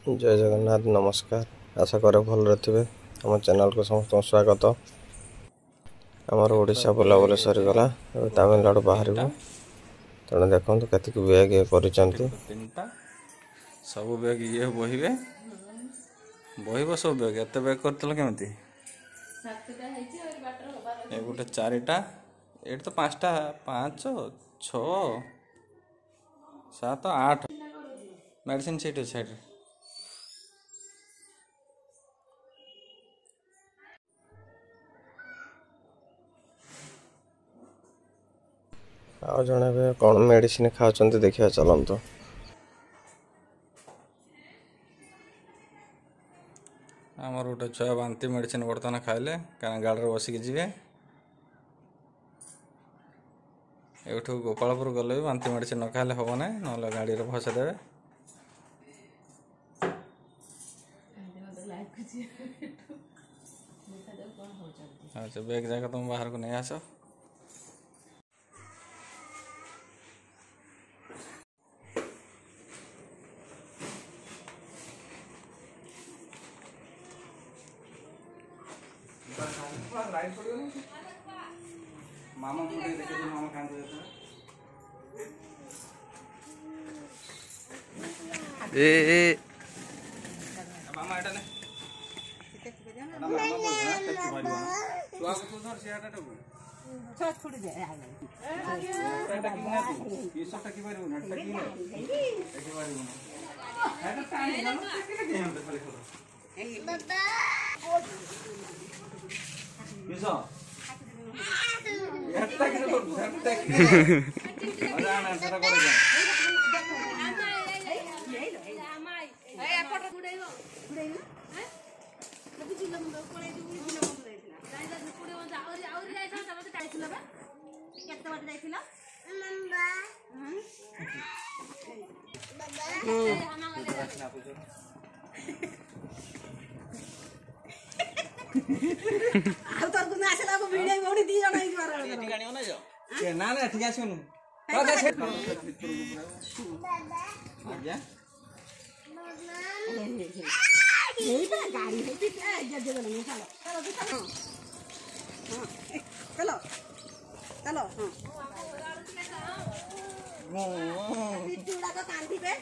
जय जगन्नाथ नमस्कार। आशा कर भल थे आम चैनल को समस्त स्वागत। आमर ओडिशा बुलाबुली सरीगला तमिलनाडु बाहर तेणु देखो कतिक बैग ये कर सब बैग ये बहबे बहब सब बैग एत बैग करते केमती ये गोटे चारिटा ये तो पाँचटा 5 6 7 8 मेडिसिन सीट साइड आ जड़े भी कौन मेडिसिन खाऊँ देखिए चलत। आमर गोटे छुआ बांति मेडिसिन बर्तमान खाइले क्या गाड़ी बसिक जी एठू गोपालपुर गले भी बांति मेडिसिन न खाइले हम ना ना गाड़ी भसा देवे। अच्छा बैग जाकर तुम बाहर को नहीं आस। मामा मुझे देखे तो मामा कांद देता ए मामा एटा ने मामा बोल ना टेस्ट भारी तू आगे तो धर सियाटा टको छ छुड़ी दे एटा की ना तू ये सब की भारी ना टकी ना टकी भारी ना एटा टाइम ना टकी के हम खाली खो बाबा किसो एटा की तो झटटा की अरे ना सेटा कर जा ए फोटो गुडेइबो गुडेइबो हैं लबी जिल्ला मुंड कोले दु जिल्ला मुंड जाइतिला जाइदा पुडे वंजा और जाइछा तबे टाइथिला बा केते बाटे जाइतिला नंबा आ तोर गुना आसेला को वीडियो मोडी दी जणा इ मारा एठी गाणी ओना जो के ना ना ठीक आछनु का से आज्ञा यही तो गाड़ी है जज जज नहीं चलो चलो चलो चलो हां पिटूड़ा को कांदी पे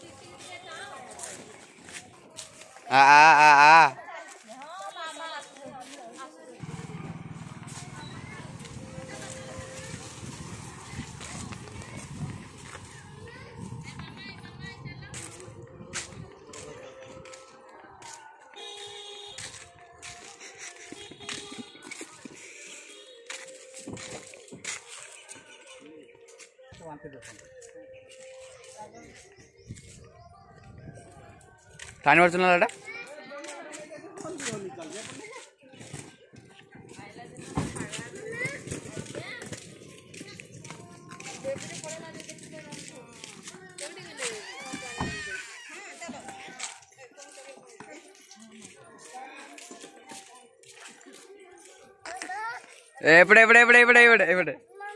आ टाइम पड़ता ना एपड़े एपड़े एपड़े एपड़े एपड़े एपड़े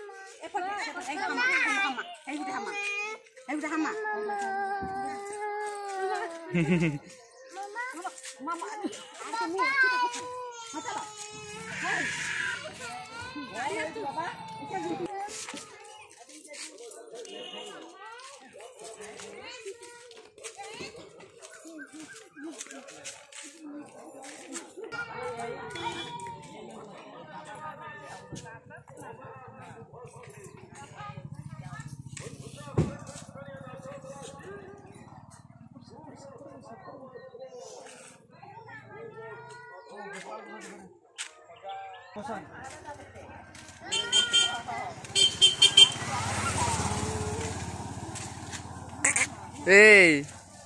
ए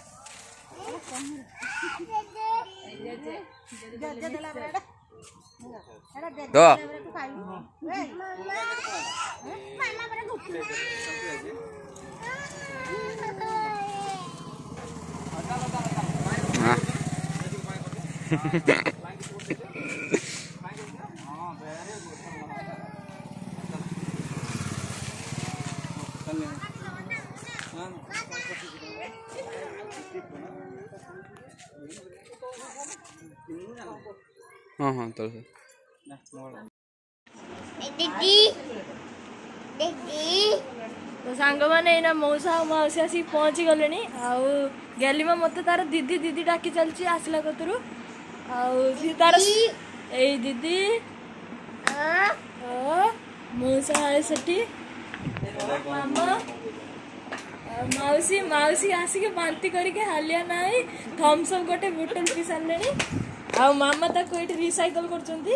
दो हाँ हाँ तो तो सांग मैंने एना मौसा मौसी आसिक पहुँची गले गेलीमा मत तार दीदी दीदी डाकी चलची आसला कतरू तार ए दीदी मौसा आए सेठी मामा मौसी मौसी आसिक बांती करके हालिया नाई थम्स अप गोटे बोतल पी सारे आ मामा ताको एठी रिसाइकल करचंती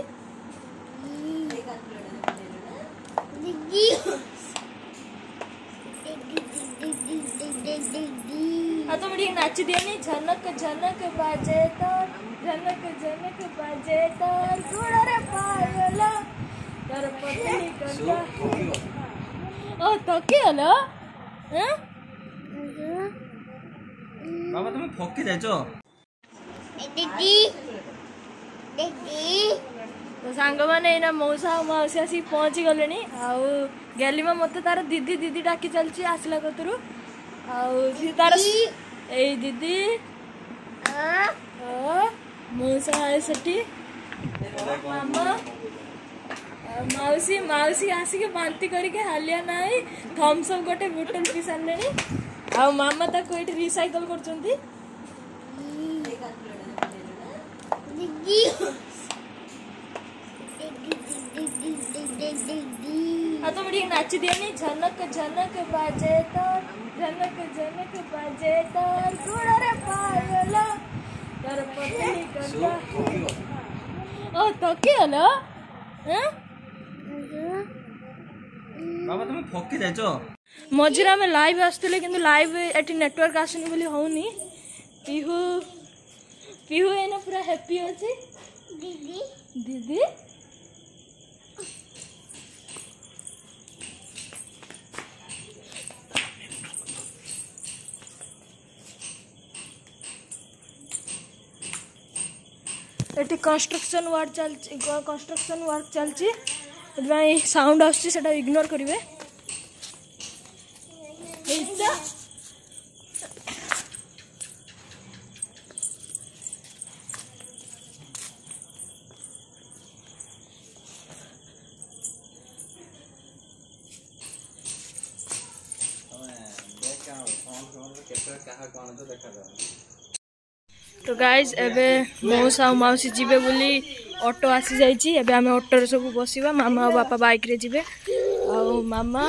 तो मुझे नाच दिया नहीं झनक झनक बाजे तो झनक झनक बाजे तो थोड़ा रे पायला तर पतली कंधा ओ तो के हलो हैं बाबा तुम थकी जाइछो दीदी दीदी तो सांग मैंने एना मौसा मौसी आसिक पहुँची गले गेलीमा मत तार दीदी दीदी डाकी चलची आसला कतरू तार ए दीदी मौसा आए सेठी मामा मौसी मौसी आसिक बांती करके हालिया नाई थम्स अप गोटे बोतल पी सारे आ मामा ताको एठी रिसाइकल करचंती तो मुझे नाच दिया नहीं झनक झनक बाजे तो झनक झनक बाजे तो थोड़ा रे पायला तर पतली कंधा ओ तो के हलो हैं बाबा तुम थकी जाइछो मझिरा में लाइव आसुले किंतु लाइव एटी नेटवर्क आसुनी बोली होउनी पिहू पिहू एना पूरा हैप्पी अछि दीदी दीदी एटी कंस्ट्रक्शन वर्क चलची साउंड आसुची सेटा इग्नोर करिवे तो गाइज एबे मौसा और मौसी जीवे बोली ऑटो आसी जाइए एबे आमे ऑटो रे सब बसिबा मामा और बापा बाइक रे जीवे आ मामा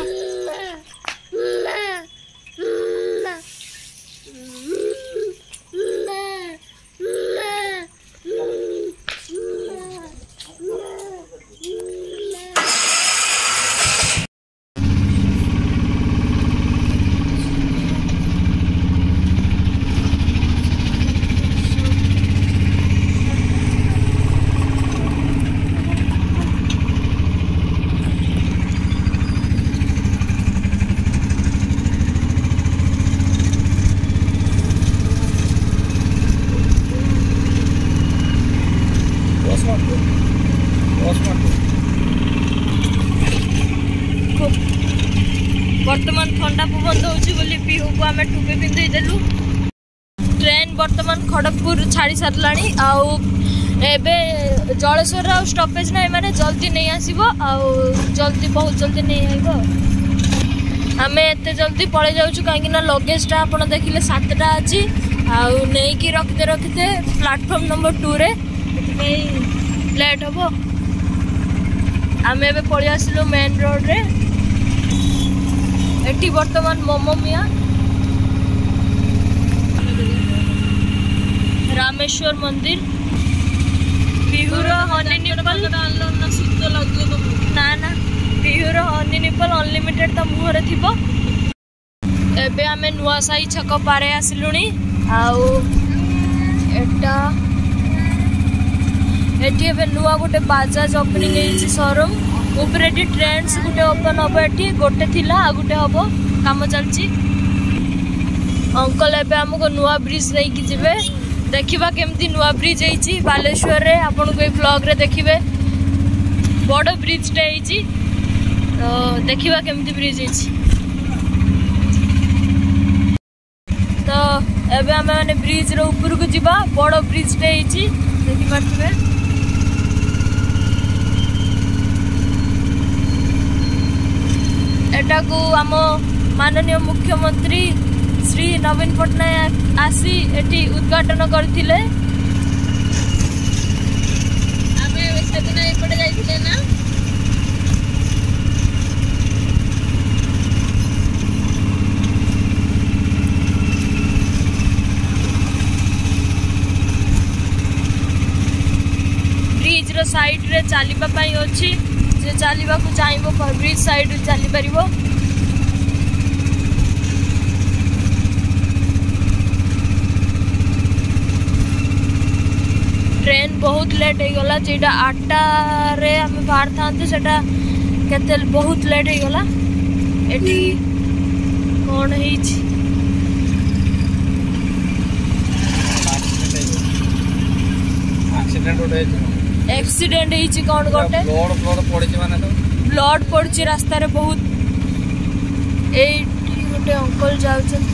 बर्तमान ठंडा पवन दौर बोली पीहू को आम टोपी पिंधे देलु ट्रेन बर्तमान खड़गपुर छाड़ी सारा आबे जलेश्वर स्टपेज ना माने जल्दी नहीं आसो जल्दी बहुत जल्दी नहीं आब आम एत जल्दी पड़े जाऊँ कहीं लगेजटा आप देखिले 7टा अच्छी आईकि रखते रखते प्लाटफर्म नंबर 2 रे लेट हम आम ए पलि आसिलु मेन रोड रे एटी बर्तमान मोमो मिया रामेश्वर मंदिर बिहुर हनी निपल ना ना बिहुर हनी निपल अनलिमिटेड तो मुहर थी एबे आमे नुआसाई छक पारे आसिलुनी एटी एबे नुआ गोटे बाजाज ओपनिंग होइछि शोरूम ऊपर ट्रेंड्स गोटे ओपन हम ये गोटे थिला गोटे हम कम चलची अंकल एबे हमको नुआ ब्रिज लेकिन जीवे देखा केमती नुआ ब्रिज होती बालेश्वर रे आपन को ब्लॉग रे देखिए बड़ ब्रिजटे होती तो देखा केमती ब्रिज होती तो एबे आम मैंने ब्रिज रो ऊपर को जीवा बड़ ब्रिज टे देखी पारे एटा को आम माननीय मुख्यमंत्री श्री नवीन पट्टनायक आसी एटी उद्घाटन करथिले। आमे सेदिन एपटे जाइथिले ना ब्रिज रो साइड रे चलिबा पई अछि जे चलिबा को चाहबो ब्रिज साइड रे चली परिबो। ट्रेन बहुत लेट हो गला जेटा 8टा रे हम बाहर थांते सेटा केते बहुत लेट हो गला। एटी कोन हिच एक्सीडेंट हिच कोन गोटे ब्लड पड़छि माने तो ब्लड पड़छि रास्ता रे बहुत। एटी गोटे अंकल जाउछन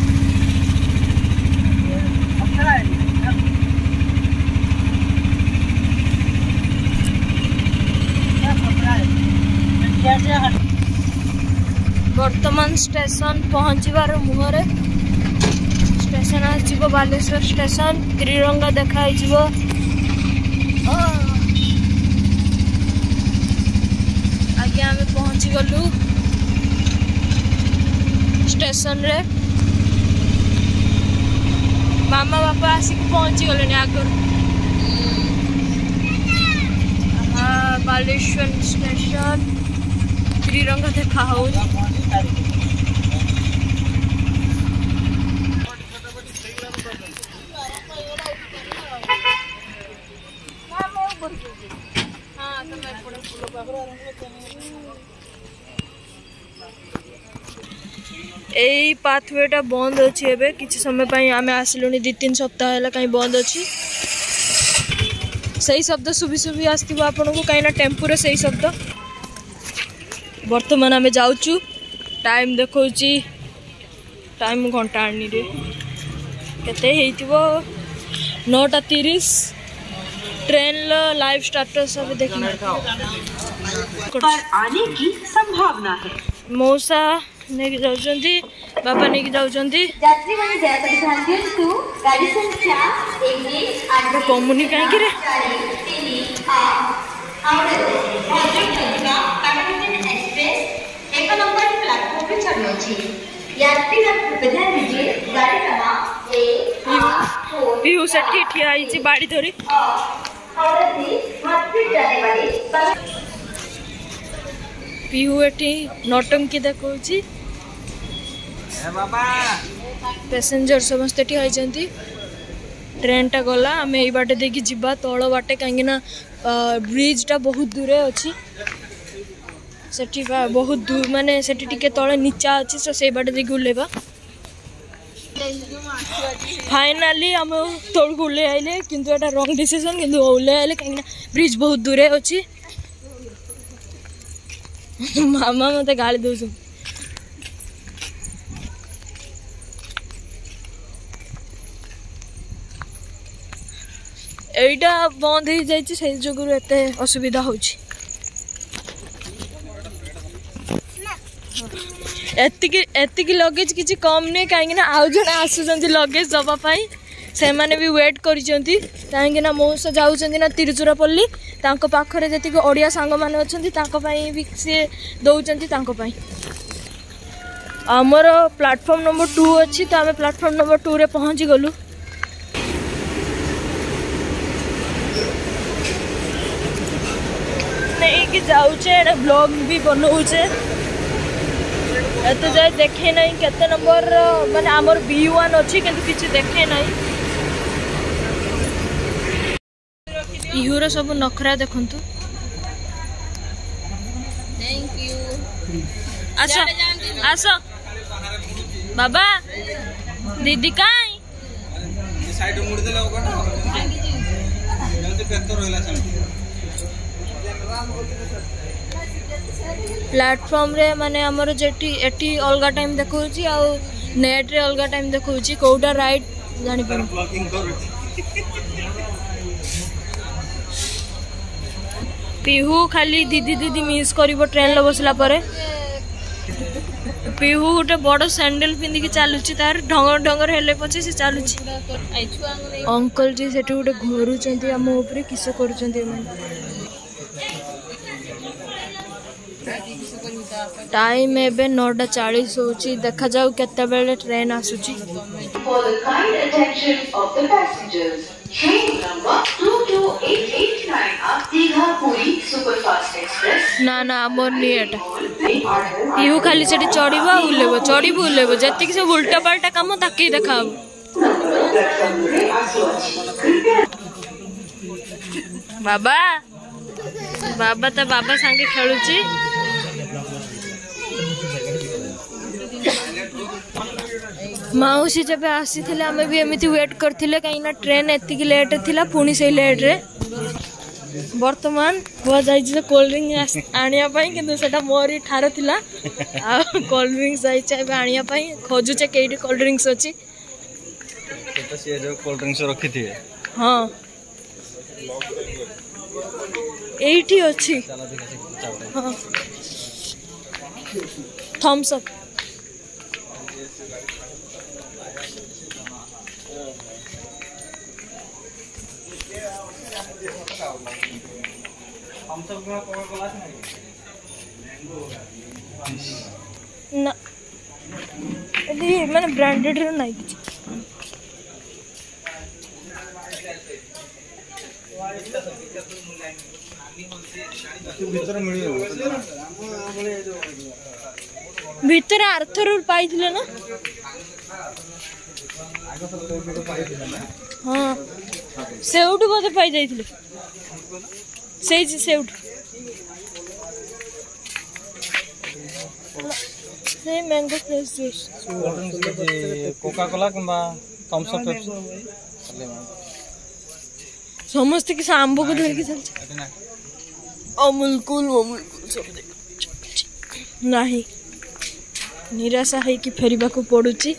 वर्तमान स्टेशन पहुँचवार मुहरे स्टेशन आसो बालेश्वर स्टेशन त्रिरंगा देखा आगे आम पहुँची गलु स्टेशन रे। मामा बापा आसिक पहुँची गले आगर बालेश्वर स्टेशन त्रिरंगा देखा हो। एई पाथवेटा बंद अच्छी एबे किछि समय पई आमे आसिलुनी 2-3 सप्ताह हैला कहीं बंद अच्छी। सही शब्द सुबी सुबी आसथिबो आपन को कहीं ना टेम्पो रे सही शब्द। वर्तमान आमे जाउचु टाइम देखौची टाइम घंटा आनी रे केते हेइतिबो 9:30 ट्रेन लाइव स्टेटस अब देखना पर आने की संभावना है। मौसा नेकी जाउचंती बाबा नेकी जाउचंती यात्री माने जाय ध्यान दियंतु गाड़ी संख्या 1 कमुनी काहे कि रे एक नंबर प्लेटफॉर्म पे चढ़ना चाहिए। यात्री ध्यान दीजिए गाड़ी का नाम पीहू सेठी ठिया आइछि बाड़ी धरी पीहू एठी नौटंकी देखौछि पैसेंजर समस्त ठिया आइछंती। ट्रेन टा गला आम यही बाटे देखी जीवा तल बाटे कहीं ब्रिज टा बहुत दूर अच्छी सेठी बहुत दूर माने सेठी टिके तले नीचा अच्छी तो से बाटे देखी उल्लेबा। फाइनाली आम तौर को उल्ले आइले किंतु एटा रॉन्ग डिसीजन किंतु उल्ले आइले कहीं ब्रिज बहुत दूर अच्छी। मामा मते गाली दउछ एटा बंद हो जाइए से जोगुरु एते असुविधा होची। एतिकी लगेज किसी कम नहीं कहीं आउ जड़े आसुँच लगेज दवापाई से माने भी वेट करिसेंती कहीं मौसा जाऊँच ना तिरुचिरापल्ली पाखरे जी ओडिया सांग मैंने अच्छा भी सी दौरान आमर प्लाटफॉर्म नंबर 2 अच्छी तो आम प्लाटफॉर्म नंबर 2 रे पहुँची गलु। नहीं जाऊे ब्लॉग भी बनाऊे एत जाए देखे ना केते नंबर माने आमर B1 अच्छी किंतु किसी देखे ना इहुर सब नखरा देखंतु। थैंक यू आसो आसो बाबा दीदी काई साइड मुड़ देले ओका ना जल्दी पेतो रहला सब प्लेटफॉर्म रे माने हमर जेटी एटी अलगा टाइम देखौची आ नेट रे अलग टाइम देखौची कोउटा राइट जानि पर पीहू खाली दीदी दीदी मिस करिवो ट्रेन ल बसला परे पीहू गोटे बड़ सैंडल पिंधिकी चलुची तार ढंगर ढंगर हेले पछे से चलुची अंकल जी सेठी गोटे घोरुचंती आम ऊपर किस करूचंती टाइम एबे 9:40 होची देखा जाऊ केते बेले ट्रेन आसुची For the kind attention of the passengers, train number 22889 of Digha Puri Superfast Express. ना ना मोर नहीं एटा पीहू खाली सेठी चढ़ीबा उलेबो जति सब उल्टा पाल्टा काम ताके देखाब बाबा बाबा तो बाबा संगे खेलुची माउसी जब आसी थे आमे भी एमती वेट करथिले कहीं ट्रेन एतिकी लेट थिला पुणी से लेट रे वर्तमान हुआ जाई जे कोल्ड ड्रिंक आनिया पई किंतु सेटा मोरी ठार थिला आ कोल्ड ड्रिंक जाई छै बे आनिया पई खोजु छै केडी कोल्ड ड्रिंक्स अछि तो से जो कोल्ड ड्रिंक्स रखी थी हां एठी अछि हां थम्स अप हम सब को कोका कोला ना एदी माने ब्रांडेड रे नाही किछ भीतर आर्थर पाइथिले ना हाँ सेउटू बोधे पाई जाइथिले सेउटू से mango fresh juice Coca Cola किंबा थम्स अप पेप्सी समस्त कि आंब को धरिकी चलছে अमूल कूल सब नहीं निराशा है कि फेरिबा को पड़ुची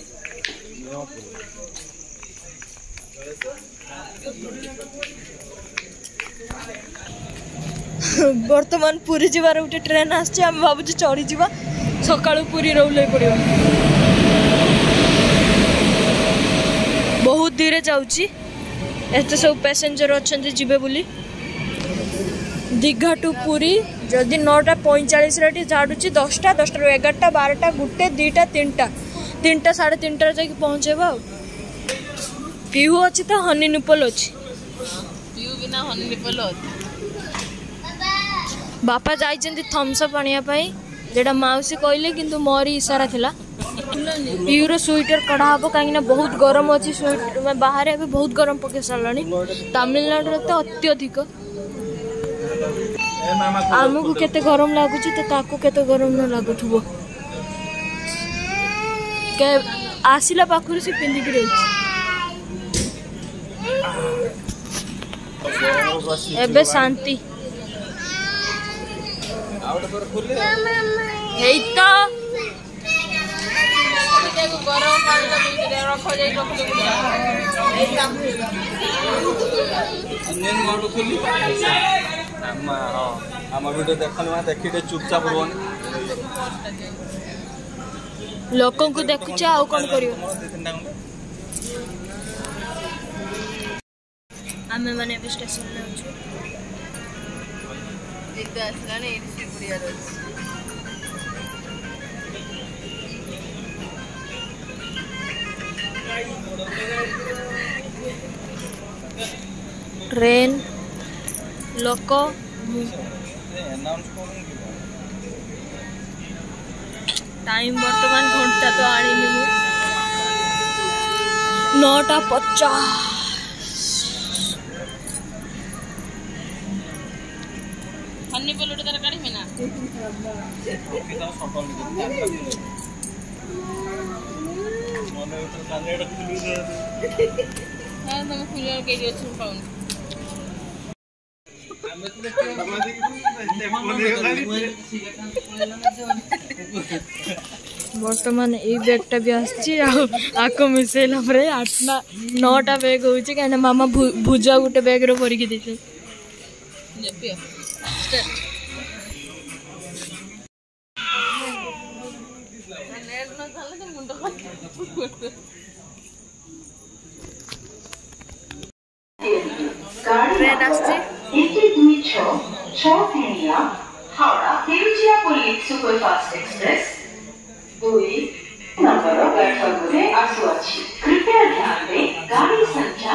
वर्तमान पुरी जीवार गोटे ट्रेन आसছে हम भाबुची चढ़ी जीवा सकाळू पुरी रोले पड़ियो बहुत धीरे जाउची एते सब पैसेंजर अच्छे जीवे बोली दीघा टू पुरी जदि 9:45 रे झाड़ुची 10टा 10टा 11टा 12टा 1टे 2टा 3टा 3टा 3:30 जाके पहुंचेबा पीहू अच्छी तो हनी निपल अच्छी पीहू बिना हनी निपल बापा जाइछन्ती थम्स अप आनिया पई जेडा माउसी कहले किंतु मोरी इशारा थिला पीयूर स्वेटर कड़ा हम कहीं बहुत गरम अच्छी स्वेटर बाहर अभी बहुत गरम पके सारानी तमिलनाडु तो अत्यधिक आमको केते गरम लगुच तो ताको केते गरम न लगुथबो के आसिला पाखुर से पिंदी की रही एबे शांति हेई तो गरम पानी रख जाई वीडियो देखी चुपचाप लोकों को देखुचे आउ कौन करियो आमे माने भी स्टेशन ले अछु देखते असला ने एसी बुढ़िया रोज ट्रेन लोको टाइम वर्तमान घंटा तो आनी 9:50 हन्नी पलोटे तरकारी में ना हाँ तुम फुल के लिए छुप पाऊँ बर्तमान ये बैगटा भी आको मिसेला 8-9टा बैग हो कहीं मामा भुजा गोटे बैग भरिकी देते ट्रेन आसছে Howrah Tiruchirappalli superfast express 2 number platform में आसुआछि। कृपया ध्यान दें गाड़ी संख्या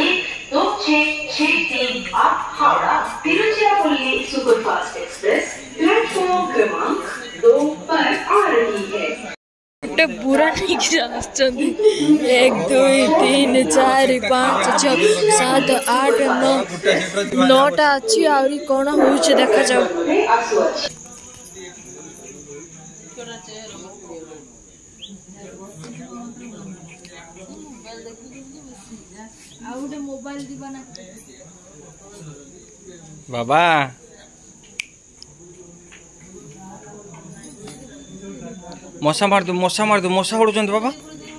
12663 Howrah Tiruchirappalli superfast express platform क्रमांक 2 पर आ रही है। गोटे पूरा नहीं 1 2 3 4 5 6 7 8 9टा अच्छी आहरी कौन हो देखा जाओ। मोबाइल दीवाना बाबा मशा मार दो मशा उड़ुचंत बाबा।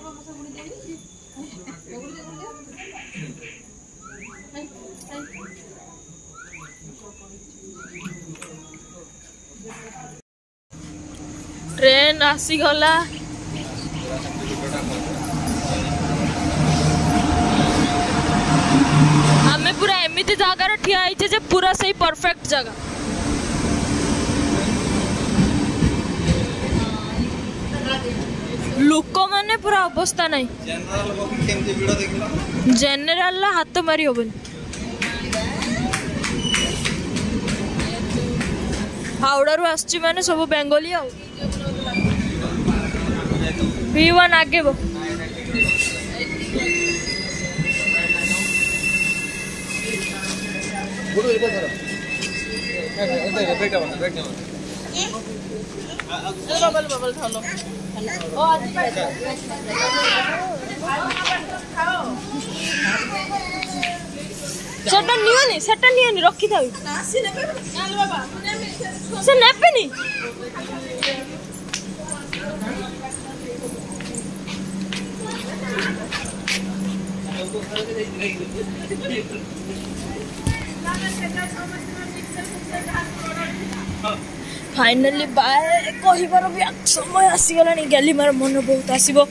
ट्रेन आसीगला आमे पूरा एमिति जगार ठिया आइछे जे पूरा सही परफेक्ट जगह लोक माने पूरा अवस्था नहीं जनरल हाथ मारी होबन हावड़ा रु आसची माने सब बेंगली आ V1 आगे बो बबल थालो सेटा नियोनी रखी था से नेपेनी फाइनली बाय कहिबार भी समय आसीगला गली मार मन बहुत आसीबो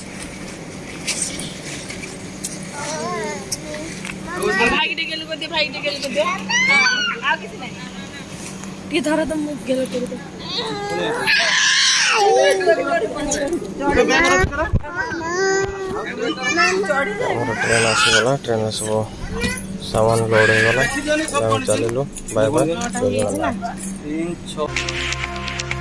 भाई टिकेल को दे आ किसी नहीं टी धर तो मुख गेल कर दे ट्रेन आसब सामान लोड हो गला चलू बाय बाय।